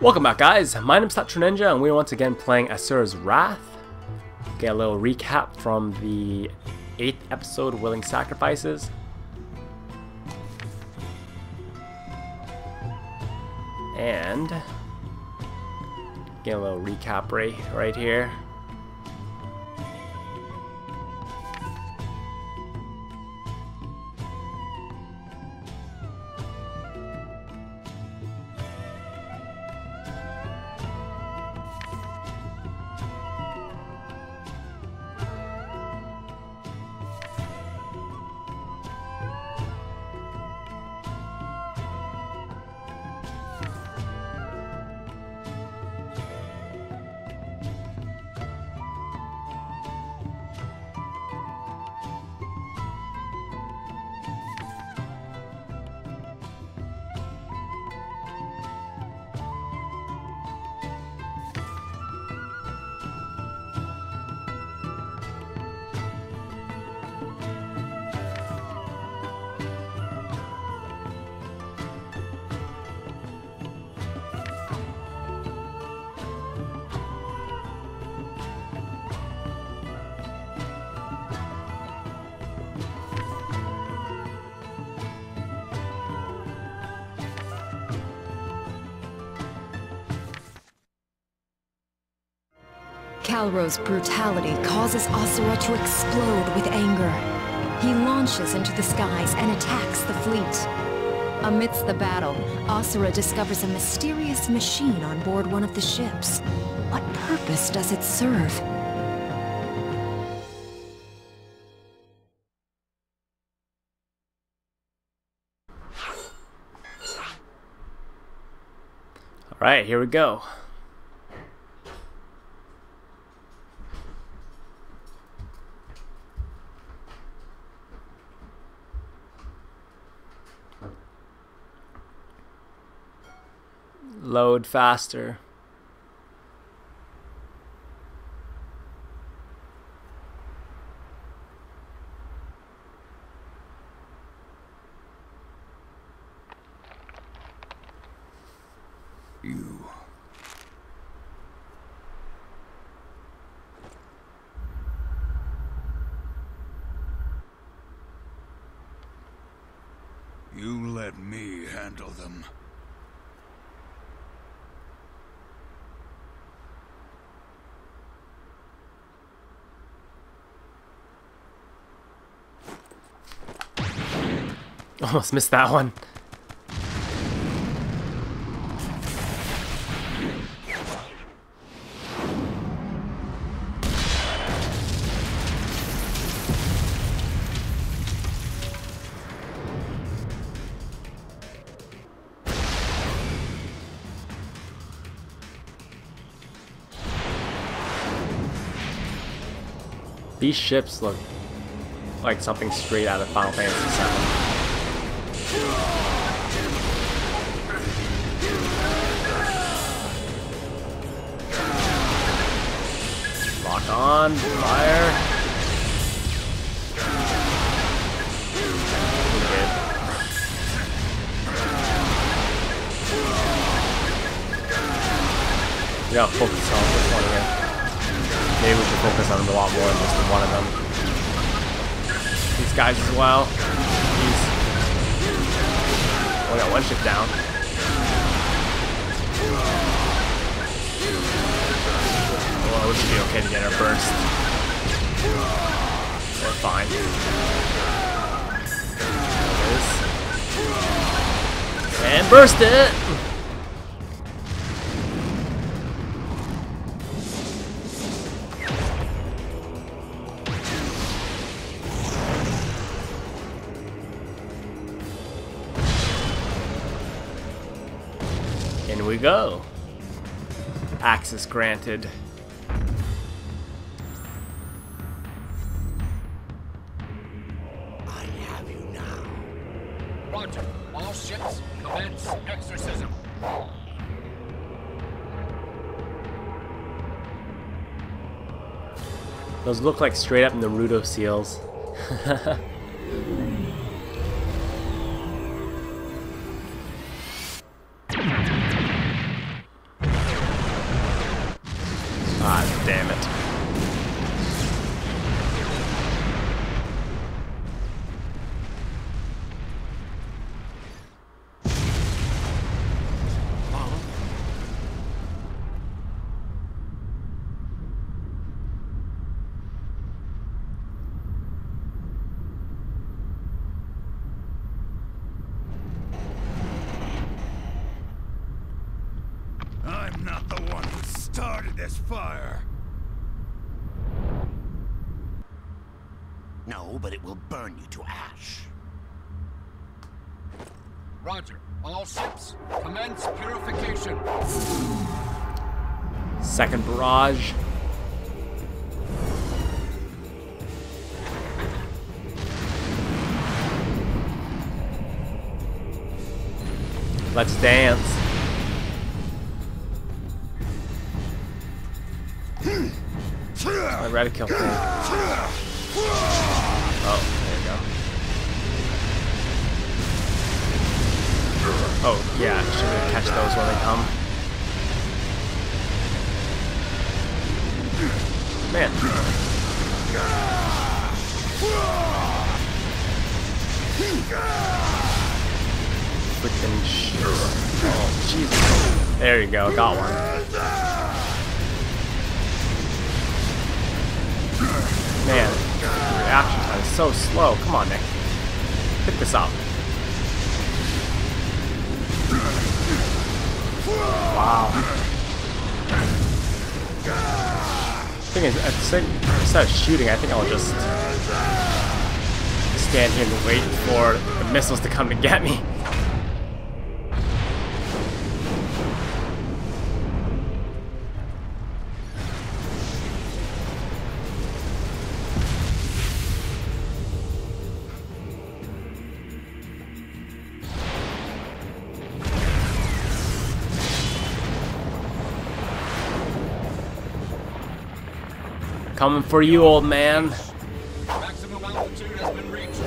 Welcome back, guys. My name's Ninja, and we're once again playing Asura's Wrath. Get a little recap from the 8th episode, Willing Sacrifices. And get a little recap right here. Calro's brutality causes Asura to explode with anger. He launches into the skies and attacks the fleet. Amidst the battle, Asura discovers a mysterious machine on board one of the ships. What purpose does it serve? Alright, here we go. Load faster. You let me handle them. Almost missed that one. These ships look like something straight out of Final Fantasy VII. Lock on, fire. Okay. We gotta focus on this one here. Maybe we should focus on them a lot more than just one of them. These guys as well. Jeez. We got one ship down. Well, we should be okay to get our burst. We're fine. There it is. And burst it! In we go. Access granted. I have you now. Roger. All ships, commence exorcism. Those look like straight up Naruto seals. this fire. No, but it will burn you to ash. Roger. All ships, commence purification. Second barrage. Let's dance. I ready to kill thing. Oh, there you go. Oh, yeah, should we catch those when they come? Man. Freaking shit. Oh, Jesus. There you go, got one. Man, reaction time is so slow. Come on, Nick. Pick this up. Wow. Thing is, instead of shooting, I think I'll just stand here and wait for the missiles to come to get me. Coming for you, old man. Maximum altitude has been reached.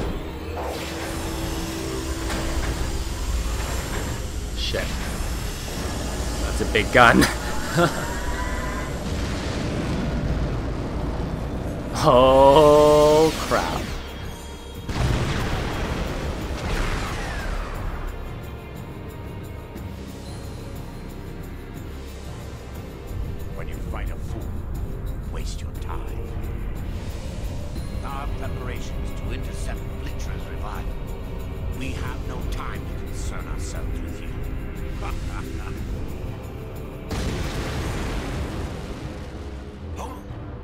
Shit. That's a big gun. Oh, crap. When you fight a fool, waste your time. Our preparations to intercept Blitcher's revival. We have no time to concern ourselves with you. Oh.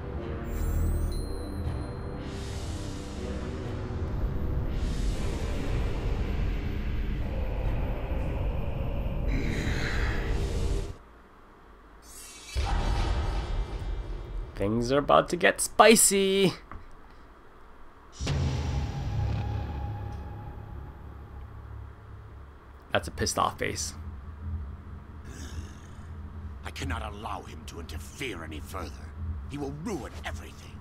Things are about to get spicy. That's a pissed off face. I cannot allow him to interfere any further. He will ruin everything.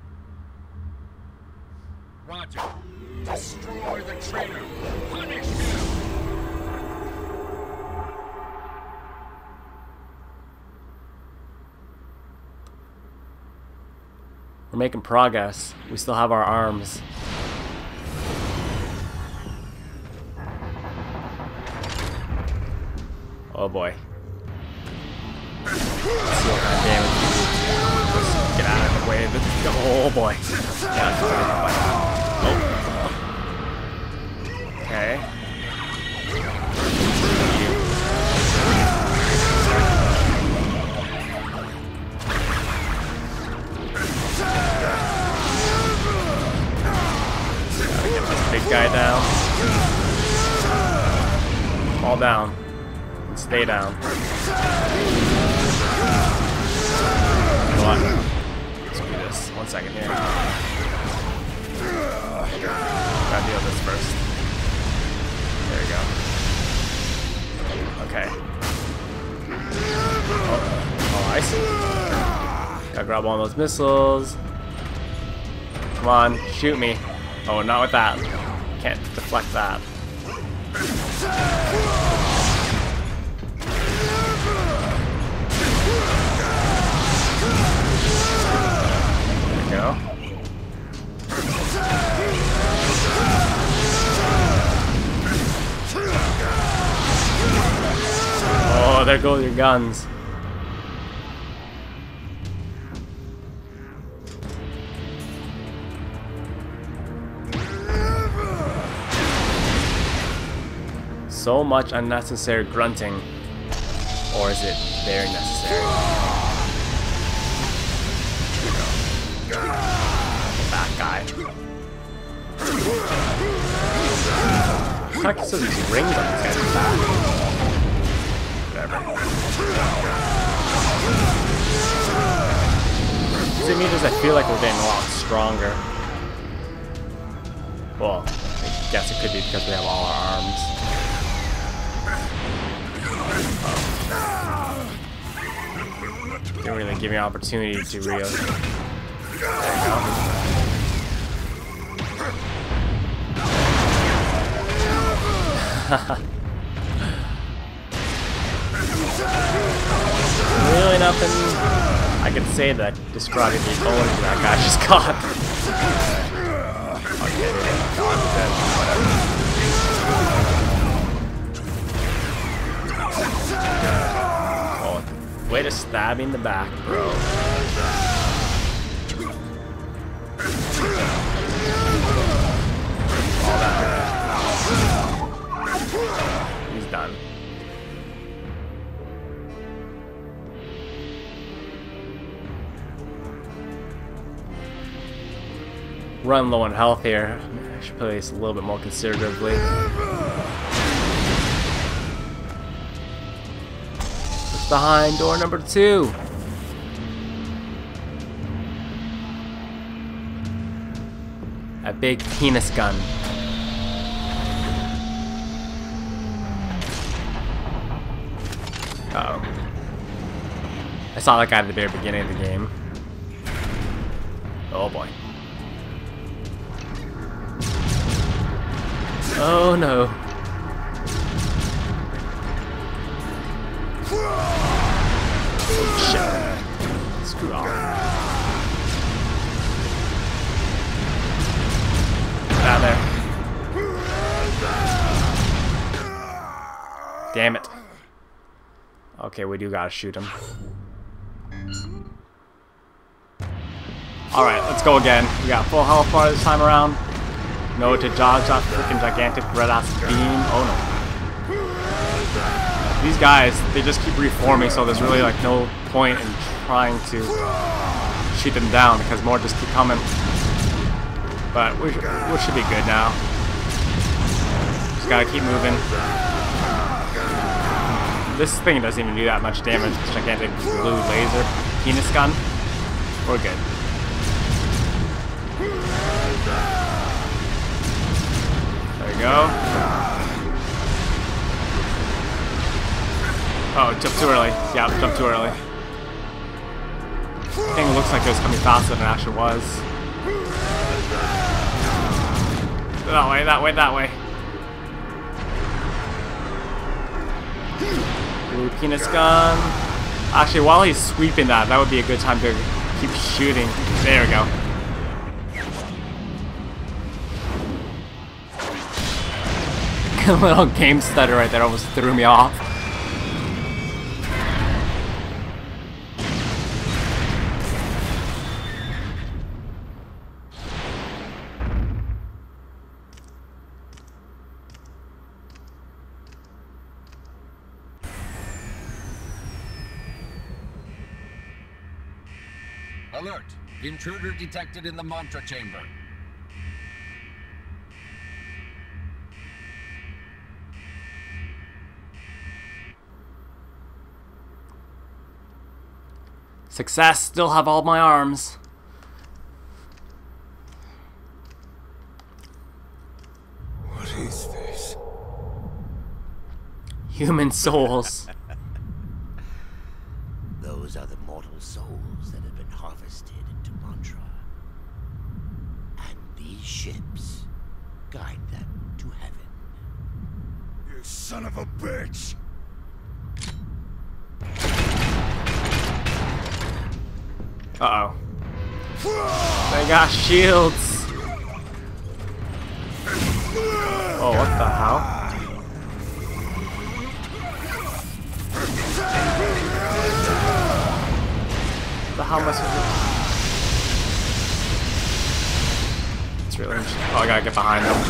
Roger. Destroy the traitor. Punish him. We're making progress. We still have our arms. Oh boy. Let's see what kind of damage we do. Just get out of the way of it. Oh boy. Yeah, that's oh. Okay. Gotta get this big guy down. Fall down. And stay down. You know what? Let's do this. 1 second here. Gotta deal with this first. There we go. Okay. Oh, I see. Gotta grab one of those missiles. Come on, shoot me. Oh, not with that. Can't deflect that. There we go. Oh, there go your guns. So much unnecessary grunting. Or is it very necessary? That guy. Heck, so these rings on these guys' back. Whatever. To me, does I feel like we're getting a lot stronger. Well, I guess it could be because we have all our arms. Didn't really give me an opportunity to Rio. There we go. Really nothing I could say that describing the owner that guy just got. Okay, oh, way to stab me in the back, bro. All that. He's done. Run low on health here. I should play this a little bit more conservatively. What's behind door number 2? A big penis gun. Uh-oh. I saw that guy at the very beginning of the game. Oh boy. Oh no. Shit. Screw off. Get out of there. Damn it. Okay, we do gotta shoot him. Alright, let's go again. We got full health bar this time around. No to dodge that freaking gigantic red ass beam. Oh no. These guys, they just keep reforming, so there's really like no point in trying to shoot them down because more just keep coming. But we should be good now. Just gotta keep moving. This thing doesn't even do that much damage. This gigantic blue laser penis gun. We're good. There we go. Oh, jumped too early. Yeah, jumped too early. The thing looks like it was coming faster than it actually was. That way, that way, that way. Blue penis gun. Actually, while he's sweeping that would be a good time to keep shooting. There we go. A little game stutter right there almost threw me off. Alert! Intruder detected in the mantra chamber. Success, still have all my arms. What is this? Human souls. Those are the mortal souls that have been harvested into mantra. And these ships guide them to heaven. You son of a bitch! Uh-oh. They got shields. Oh, what the hell? What the hell am I supposed to do? It's really interesting. Oh, I gotta get behind them.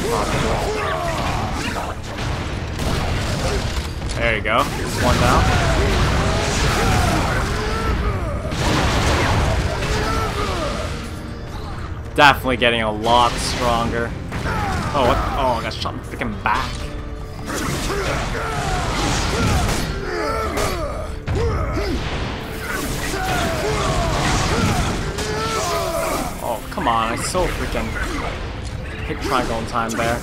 There you go. There's one down. Definitely getting a lot stronger. Oh, what? Oh, I got shot in the freaking back. Oh, come on. I so freaking hit triangle in time there.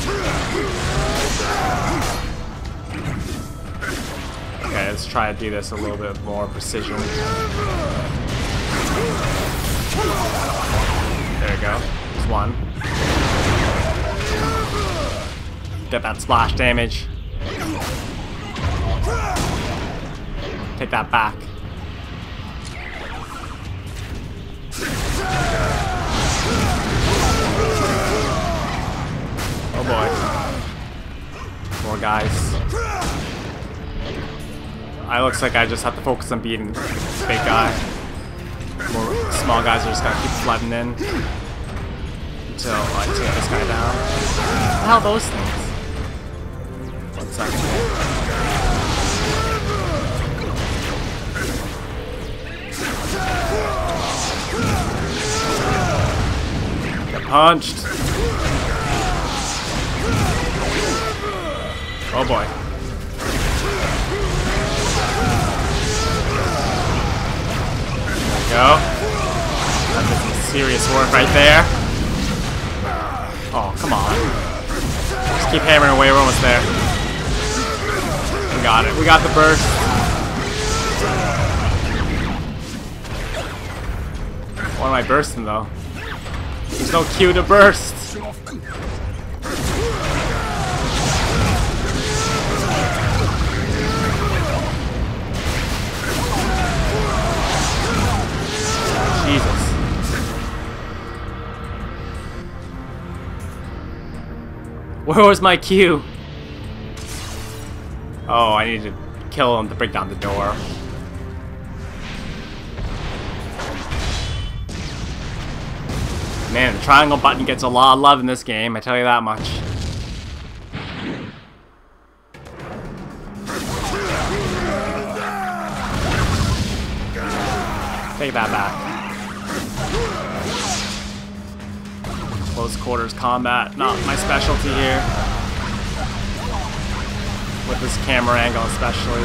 Okay, let's try to do this a little bit more precision. There we go. There's one. Get that splash damage. Take that back. Oh boy. More guys. It looks like I just have to focus on beating this big guy. More small guys are just gonna keep flooding in until I take this guy down. What the hell are those things? 1 second here. Get punched. Oh boy. Go. That did some serious work right there. Oh, come on. Just keep hammering away, we're almost there. We got it. We got the burst. Why am I bursting though? There's no cue to burst. Jesus. Where was my cue? Oh, I need to kill him to break down the door. Man, the triangle button gets a lot of love in this game, I tell you that much. Take that back. Close quarters combat, not my specialty here. With this camera angle especially.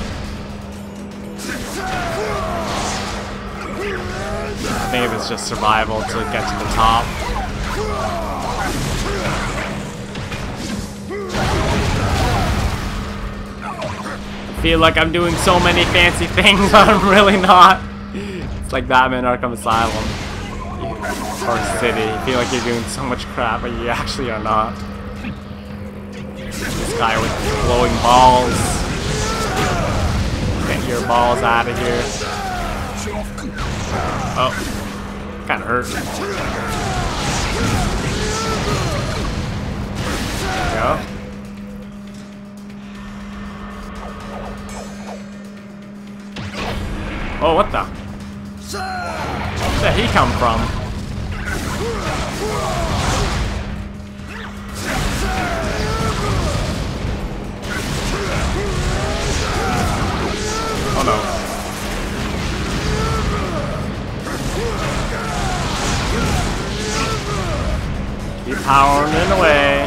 I think if it's just survival to get to the top. I feel like I'm doing so many fancy things, but I'm really not. It's like Batman Arkham Asylum. Or City. You feel like you're doing so much crap, but you actually are not. This guy with glowing balls. Get your balls out of here. Oh. Kinda hurt. There we go. Oh, what the? Where did he come from? Oh no. Keep powering it away.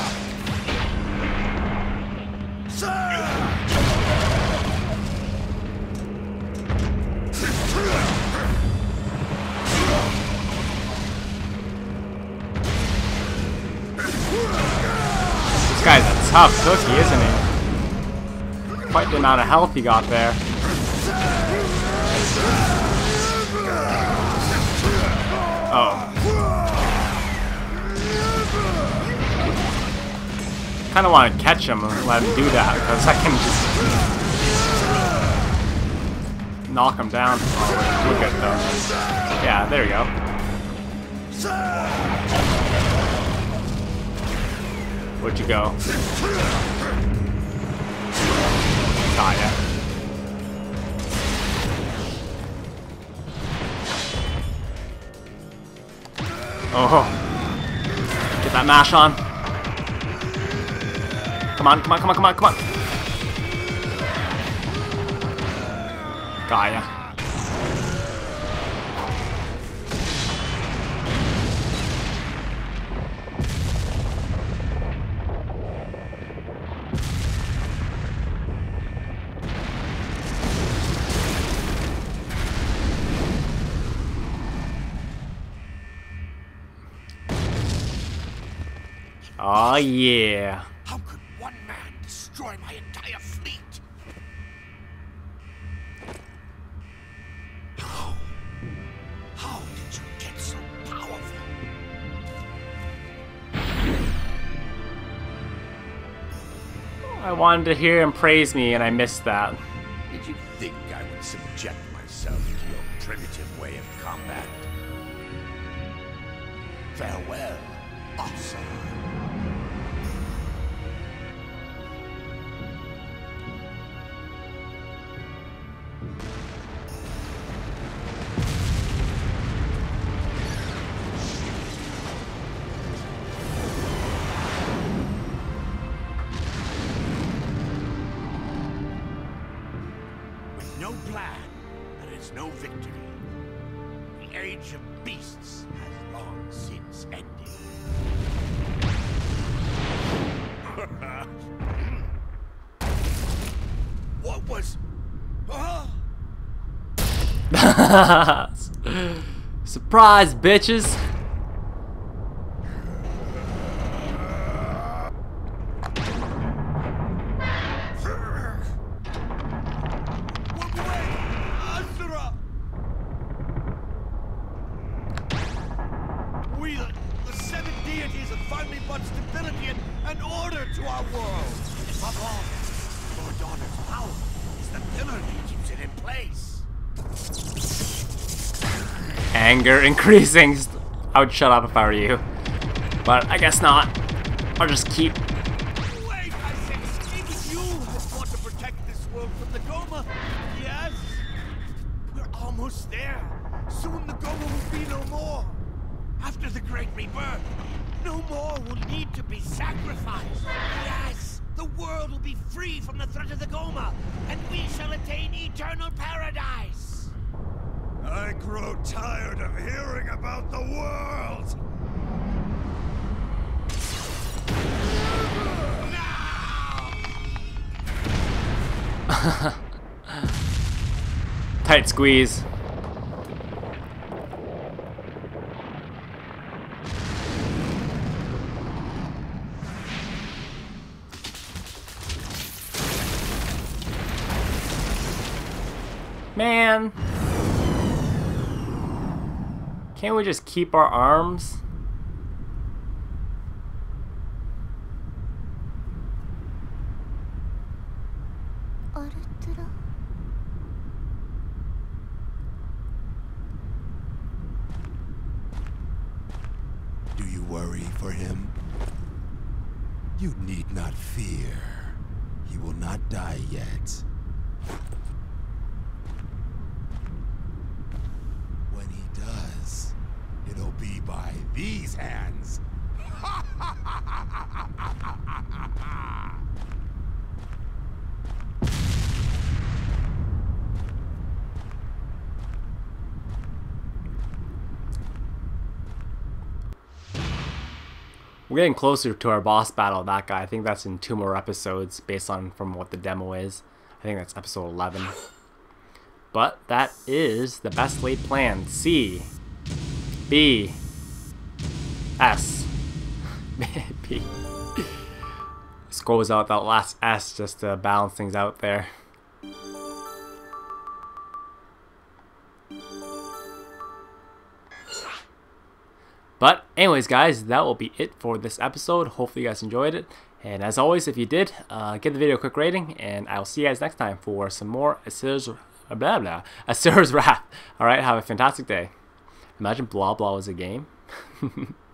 This guy's a tough cookie, isn't he? Quite the amount of health he got there. Oh. Kinda want to catch him and let him do that, because I can just knock him down. Oh, we're good though. Yeah, there we go. Where'd you go? Got ya. Oh. Get that mash on. Come on, come on, come on, come on, come on. Got ya. Oh yeah. How could one man destroy my entire fleet? How did you get so powerful? I wanted to hear him praise me, and I missed that. Did you think I would subject myself to your primitive way of combat? Farewell, Asura. With no plan, there is no victory. The age of beasts has long since ended. What was... Surprise, bitches! Walk away! Asura! We, the seven deities, have finally brought stability and order to our world. Above all, Lord Daughter's power is the pillar that keeps it in place. Anger increasing. I would shut up if I were you. But I guess not. I'll just keep... Wait, I said, even you have fought to protect this world from the Goma. Yes? We're almost there. Soon the Goma will be no more. After the Great Rebirth, no more will need to be sacrificed. Yes, the world will be free from the threat of the Goma, and we shall attain eternal paradise. I grow tired of hearing about the world! Tight squeeze. Man. Can't we just keep our arms? Do you worry for him? You need not fear. He will not die yet. When he does, it'll be by these hands. We're getting closer to our boss battle, that guy. I think that's in 2 more episodes based on from what the demo is. I think that's episode 11. But that is the best laid plan. C. B. S. B. This goes out that last S just to balance things out there. But anyways, guys, that will be it for this episode. Hopefully you guys enjoyed it. And as always, if you did, give the video a quick rating. And I will see you guys next time for some more Asura's Wrath. Alright, have a fantastic day. Imagine blah blah was a game.